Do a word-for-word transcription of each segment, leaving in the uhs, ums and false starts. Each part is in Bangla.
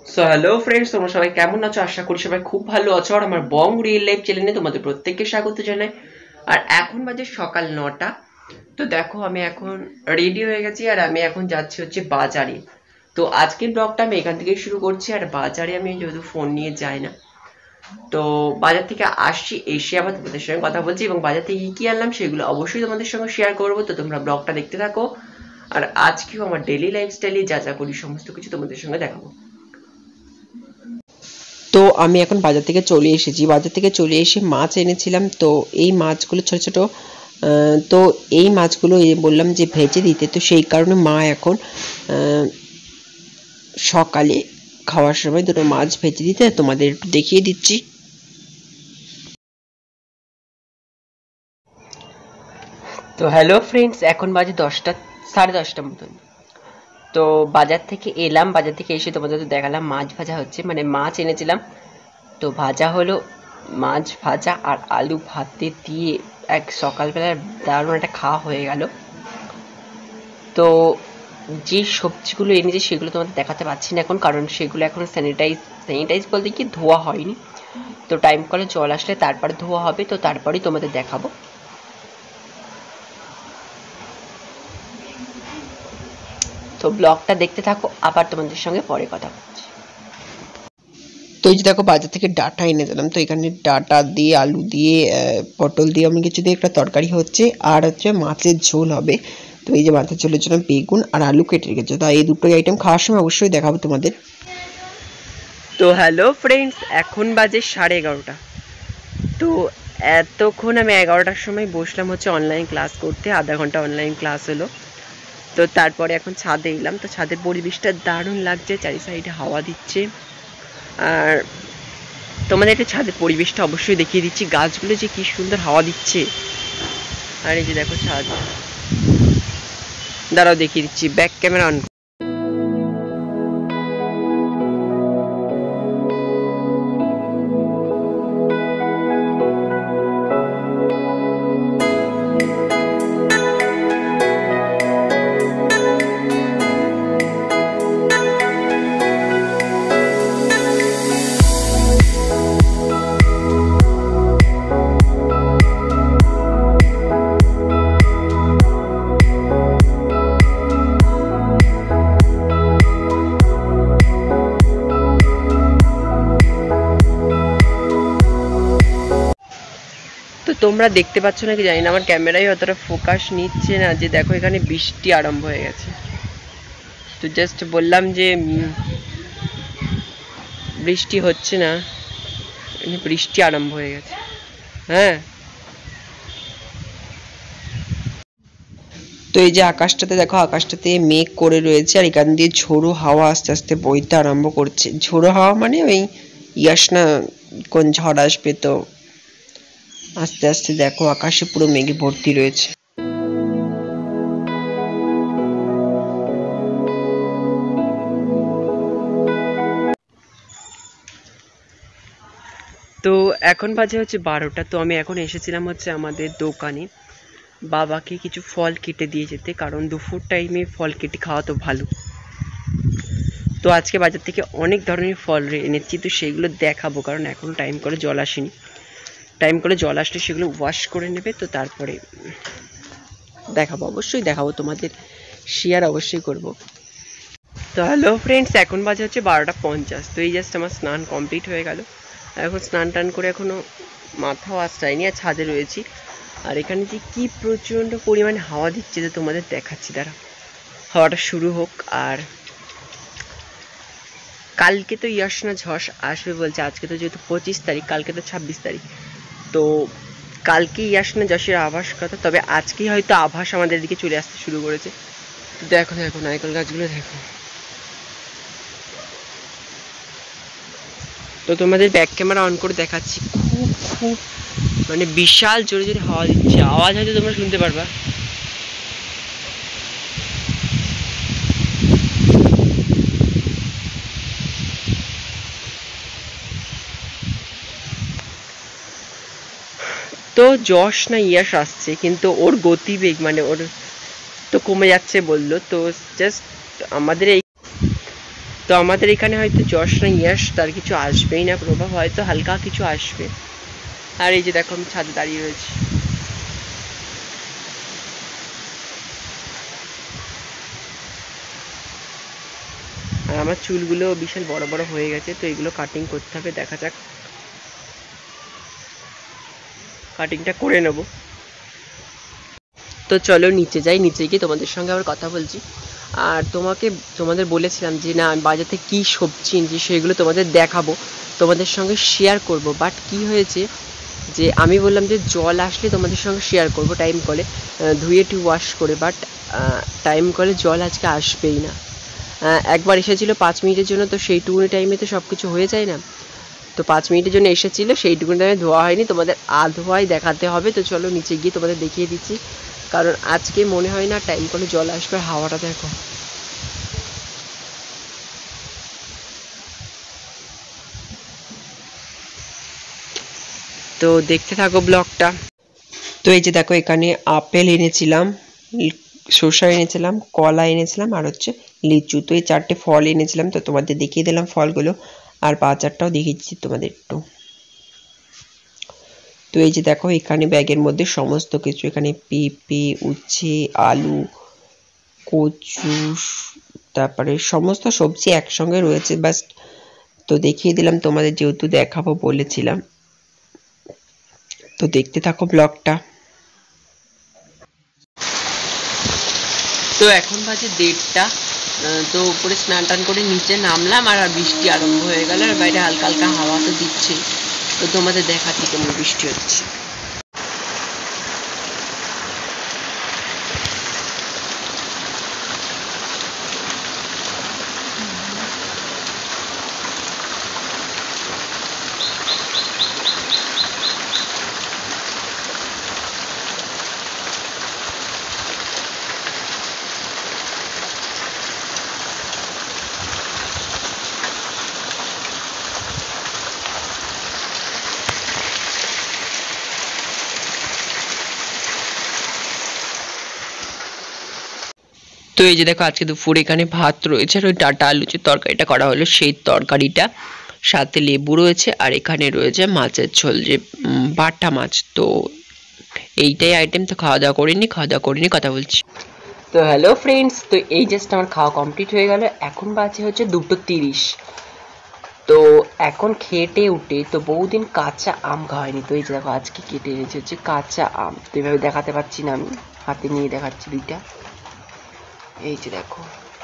সো হ্যালো ফ্রেন্ডস, তোমরা সবাই কেমন আছো? আশা করি সবাই খুব ভালো আছো। আর আমার বং রিয়েল লাইফ চ্যানেলে তোমাদের প্রত্যেককে স্বাগত জানাই। আর এখন বাজে সকাল নটা। তো দেখো আমি এখন রেডি হয়ে গেছি আর আমি এখন যাচ্ছি হচ্ছে বাজারে। তো আজকের ব্লগটা আমি এখান থেকে শুরু করছি। আর বাজারে আমি যেহেতু ফোন নিয়ে যাই না, তো বাজার থেকে আসছি, এসে আবার তোমাদের সঙ্গে কথা বলছি এবং বাজার থেকে কি কি আনলাম সেগুলো অবশ্যই তোমাদের সঙ্গে শেয়ার করবো। তো তোমরা ব্লগটা দেখতে থাকো। আর আজকেও আমার ডেইলি লাইফস্টাইলে যা যা করি সমস্ত কিছু তোমাদের সঙ্গে দেখাবো। তো আমি এখন বাজার থেকে চলে এসেছি। বাজার থেকে চলে এসে মাছ এনেছিলাম। তো এই মাছগুলো ছোট ছোট, তো এই মাছগুলো বললাম যে ভেজে দিতে, তো সেই কারণে মা এখন সকালে খাওয়ার সময় দুটো মাছ ভেজে দিতে তোমাদের একটু দেখিয়ে দিচ্ছি। তো হ্যালো ফ্রেন্ডস, এখন বাজে দশটা, সাড়ে দশটার মতন। তো বাজার থেকে এলাম, বাজার থেকে এসে তোমাদের তো দেখালাম মাছ ভাজা হচ্ছে, মানে মাছ এনেছিলাম। তো ভাজা হলো, মাছ ভাজা আর আলু ভাতে দিয়ে এক সকালবেলার দারুণ একটা খাওয়া হয়ে গেল। তো যে সবজিগুলো এনেছি সেগুলো তোমাদের দেখাতে পারছি না এখন, কারণ সেগুলো এখন স্যানিটাইজ স্যানিটাইজ বলতে কি ধোয়া হয়নি। তো টাইম কলে জল আসলে তারপর ধোয়া হবে, তো তারপরেই তোমাদের দেখাবো। তো ব্লগটা দেখতে থাকো, আবার তোমাদের সঙ্গে পরে কথা বলছি। তো এই যে দেখো বাজার থেকে ডাটা এনে দিলাম। তো এখানে ডাটা দিয়ে, আলু দিয়ে, পটল দিয়ে আমি কিছু দিয়ে একটা তরকারি হচ্ছে, আর হচ্ছে মাছের ঝোল হবে। তো এই যে মাছের ঝোলের জন্য বেগুন আর আলু কেটে রেখেছে। তো এই দুটোই আইটেম খাওয়ার সময় অবশ্যই দেখাবো তোমাদের। তো হ্যালো ফ্রেন্ডস, এখন বাজে সাড়ে এগারোটা। তো এতক্ষণ আমি এগারোটার সময় বসলাম হচ্ছে অনলাইন ক্লাস করতে, আধা ঘন্টা অনলাইন ক্লাস হলো। তো তারপরে এখন ছাদে এলাম। তো ছাদের পরিবেশটা দারুণ লাগছে, চারি সাইডে হাওয়া দিচ্ছে। আর তোমাদের একটু ছাদের পরিবেশটা অবশ্যই দেখিয়ে দিচ্ছি, গাছগুলো যে কি সুন্দর হাওয়া দিচ্ছে। আর এই যে দেখো ছাদ, দাঁড়াও দেখিয়ে দিচ্ছি, ব্যাক ক্যামেরা অন। তো তোমরা দেখতে পাচ্ছ নাকি জানি না, আমার ক্যামেরায় অতটা ফোকাস নিচ্ছে না, যে দেখো এখানে বৃষ্টি আরম্ভ হয়ে গেছে। তো জাস্ট বললাম যে বৃষ্টি হচ্ছে না, বৃষ্টি আরম্ভ হয়ে গেছে। হ্যাঁ, তো এই যে আকাশটাতে দেখো, আকাশটাতে মেঘ করে রয়েছে আর এখান দিয়ে ঝোড়ো হাওয়া আস্তে আস্তে বইতে আরম্ভ করছে। ঝোড়ো হাওয়া মানে ওই ইয়াস না, কোন ঝড় আসবে। তো আস্তে আস্তে দেখো আকাশে পুরো মেঘে ভর্তি রয়েছে। তো এখন বাজে হচ্ছে বারোটা। তো আমি এখন এসেছিলাম হচ্ছে আমাদের দোকানে বাবাকে কিছু ফল কেটে দিয়ে যেতে, কারণ দুপুর টাইমে ফল কেটে খাওয়া তো ভালো। তো আজকে বাজার থেকে অনেক ধরনের ফল এনেছি, তো সেগুলো দেখাবো, কারণ এখন টাইম করে জল আসেনি। টাইম করে জল আসলে সেগুলো ওয়াশ করে নেবে, তো তারপরে দেখাবো, অবশ্যই দেখাবো তোমাদের, শেয়ার অবশ্যই করব। তো হ্যালো ফ্রেন্ডস, এখন বাজে হচ্ছে বারোটা পঞ্চাশ। তো এই জাস্ট আমার স্নান কমপ্লিট হয়ে গেল। এখন স্নান টান করে এখনও মাথাও আসটাইনি, আর ছাদে রয়েছি। আর এখানে যে কি প্রচণ্ড পরিমাণে হাওয়া দিচ্ছে, তো তোমাদের দেখাচ্ছি, দাঁড়া হাওয়াটা শুরু হোক। আর কালকে তো ইয়াসনা ঝড় আসবে বলছে, আজকে তো যেহেতু পঁচিশ তারিখ, কালকে তো ছাব্বিশ তারিখ। তো কালকে ইয়াসনা যশের আভাস কথা, তবে আজকেই হয়তো আভাস আমাদের দিকে চলে আসতে শুরু করেছে। দেখো দেখো নারকেল গাছগুলো দেখো। তো তোমাদের ব্যাক ক্যামেরা অন করে দেখাচ্ছি, খুব খুব মানে বিশাল জোরে জোরে হাওয়া দিচ্ছে, আওয়াজ হয়তো তোমরা শুনতে পারবা। তো যশ না ইয়াস আসছে, কিন্তু ওর গতিবেগ মানে ওর তো কমে যাচ্ছে বললো। তো জাস্ট আমাদের এই তো আমাদের এখানে হয়তো যশ না ইয়াশ তার কিছু আসবেই না, প্রভাব হয়তো হালকা কিছু আসবে। আর এই যে দেখো আমি ছাদে দাঁড়িয়ে রয়েছি। আর আমার চুলগুলো বিশাল বড় বড় হয়ে গেছে, তো এগুলো কাটিং করতে হবে, দেখা যাক কাটিংটা করে নেব। তো চলো নিচে যাই, নিচে গিয়ে তোমাদের সঙ্গে আবার কথা বলছি। আর তোমাকে তোমাদের বলেছিলাম যে না আমি বাজার থেকে কী সবজি এনেছি সেগুলো তোমাদের দেখাবো, তোমাদের সঙ্গে শেয়ার করব। বাট কি হয়েছে যে আমি বললাম যে জল আসলে তোমাদের সঙ্গে শেয়ার করব টাইম কলে ধুয়ে টু ওয়াশ করে, বাট টাইম কলে জল আজকে আসবেই না। একবার এসেছিলো পাঁচ মিনিটের জন্য, তো সেইটুকুনি টাইমে তো সব কিছু হয়ে যায় না। তো পাঁচ মিনিটের জন্য এসেছিলো, সেইটুকুনি টাইমে ধোয়া হয়নি, তোমাদের আধোয়াই দেখাতে হবে। তো চলো নিচে গিয়ে তোমাদের দেখিয়ে দিচ্ছি, কারণ আজকে মনে হয় না টাইম করে জল আসবে। হাওয়াটা দেখো, তো দেখতে থাকো ব্লগটা। তো এই যে দেখো এখানে আপেল এনেছিলাম, শসা এনেছিলাম, কলা এনেছিলাম, আর হচ্ছে লিচু। তো এই চারটে ফল এনেছিলাম, তো তোমাদের দেখিয়ে দিলাম ফলগুলো, আর বাজারটাও দেখিয়ে দিচ্ছি তোমাদের একটু। তো এই যে দেখো এখানে ব্যাগের মধ্যে সমস্ত কিছু, এখানে পেঁপে, উচ্ছে, আলু, কচু, তারপরে সমস্ত সবজি একসঙ্গে রয়েছে বাস। তো দেখিয়ে দিলাম তোমাদের, যেহেতু দেখাবো বলেছিলাম। তো দেখতে থাকো ব্লগটা। তো এখন বাজে দেড়টা, তো উপরে স্নান টান করে নিচে নামলাম, আর বৃষ্টি আরম্ভ হয়ে গেল, আর বাইরে হালকা হালকা হাওয়া তো দিচ্ছে। তো তোমাদের দেখাচ্ছি কেমন বৃষ্টি হচ্ছে। তো এই যে দেখো আজকে দুপুর এখানে ভাত রয়েছে, আর ওই ডাটা আলু যে তরকারিটা করা হলো সেই তরকারিটা, সাথে লেবু রয়েছে, আর এখানে রয়েছে মাছের ঝোল, যে বাটা মাছ। তো এইটাই আইটেম। তো খাওয়া দাওয়া করিনি, খাওয়া দাওয়া করিনি কথা বলছি। তো হ্যালো ফ্রেন্ডস, তো এই জাস্ট আমার খাওয়া কমপ্লিট হয়ে গেল, এখন বাজে হচ্ছে দুটো তিরিশ। তো এখন খেটে উঠে, তো বহুদিন কাঁচা আম খাওয়াইনি, তো এই যে দেখো আজকে কেটে এনেছে হচ্ছে কাঁচা আম। তো এইভাবে দেখাতে পারছি না, আমি হাতে নিয়ে দেখাচ্ছি দুইটা। এই যে দেখো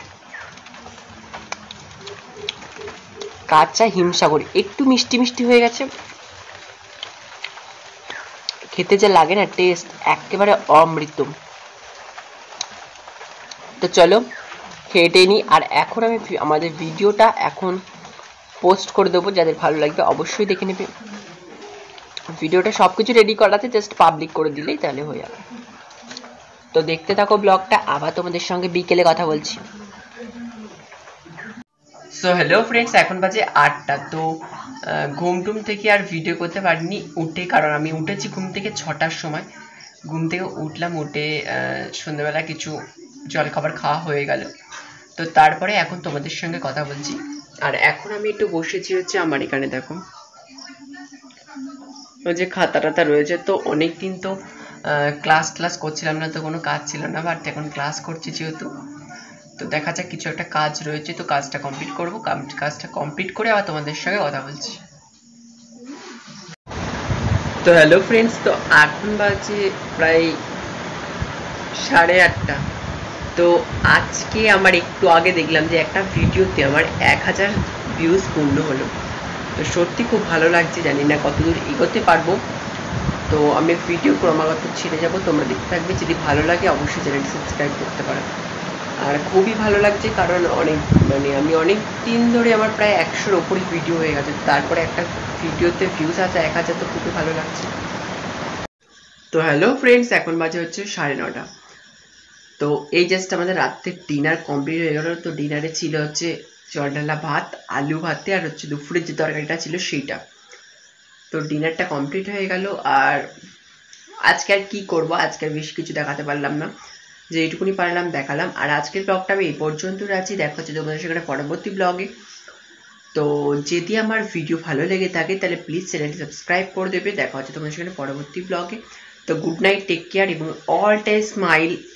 কাঁচা হিমসাগর, একটু মিষ্টি মিষ্টি হয়ে গেছে, খেতে যা লাগে না টেস্ট, একেবারে অমৃত। তো চলো খেটে নি, আর এখন আমি আমাদের ভিডিওটা এখন পোস্ট করে দেবো, যাদের ভালো লাগবে অবশ্যই দেখে নেবে। ভিডিওটা সবকিছু রেডি করা আছে, জাস্ট পাবলিক করে দিলেই তাহলে হয়ে যাবে। তো দেখতে থাকো ব্লগটা, আবার তোমাদের সঙ্গে বিকেলে কথা বলছি। সো হ্যালো ফ্রেন্ডস, এখন বাজে আটটা। তো ঘুম টুম থেকে আর ভিডিও করতে পারিনি উঠে, কারণ আমি উঠেছি ঘুম থেকে ছটার সময়। ঘুম থেকে উঠলাম, উঠে সন্ধ্যাবেলা কিছু জলখাবার খাওয়া হয়ে গেল। তো তারপরে এখন তোমাদের সঙ্গে কথা বলছি। আর এখন আমি একটু বসেছি হচ্ছে আমার এখানে, দেখো ওই যে খাতা টাতা রয়েছে। তো অনেক দিন তো ক্লাস ক্লাস করছিলাম না, তো কোনো কাজ ছিল না, বাট এখন ক্লাস করছি যেহেতু, তো দেখা যাক কিছু একটা কাজ রয়েছে, তো কাজটা কমপ্লিট করবো। কাজটা কমপ্লিট করে আবার তোমাদের সঙ্গে কথা বলছি। তো হ্যালো ফ্রেন্ডস, তো এখন বাজে প্রায় সাড়ে আটটা। তো আজকে আমার একটু আগে দেখলাম যে একটা ভিডিওতে আমার এক হাজার ভিউজ পূর্ণ হলো। তো সত্যি খুব ভালো লাগছে, জানি না কতদূর এগোতে পারবো। তো আমি ভিডিও ক্রমাগত ছেড়ে যাব, তোমরা দেখতে থাকবে, যদি ভালো লাগে অবশ্যই চ্যানেলটি সাবস্ক্রাইব করতে পারো। আর খুবই ভালো লাগছে, কারণ অনেক মানে আমি অনেক দিন ধরে আমার প্রায় একশোর ওপরে ভিডিও হয়ে গেছে, তারপরে একটা ভিডিওতে ভিউজ আছে এক হাজার, তো খুবই ভালো লাগছে। তো হ্যালো ফ্রেন্ডস, এখন বাজে হচ্ছে সাড়ে নটা। তো এই জাস্ট আমাদের রাত্রের ডিনার কমপ্লিট হয়ে গেল। তো ডিনারে ছিল হচ্ছে জলঢালা ভাত, আলু ভাতে, আর হচ্ছে দুপুরের যে তরকারিটা ছিল সেইটা। তো ডিনারটা কমপ্লিট হয়ে গেল। আর আজকে আর কি করবো, আজকে আর বেশি কিছু দেখাতে পারলাম না, যে এইটুকুনি পারলাম দেখালাম। আর আজকের ব্লগটা আমি এই পর্যন্ত রাখছি, দেখা হচ্ছে তোমাদের সেখানে পরবর্তী ব্লগে। তো যদি আমার ভিডিও ভালো লেগে থাকে তাহলে প্লিজ চ্যানেলটি সাবস্ক্রাইব করে দেবে। দেখা হচ্ছে তোমাদের সেখানে পরবর্তী ব্লগে। তো গুড নাইট, টেক কেয়ার এবং অল টাইম স্মাইল।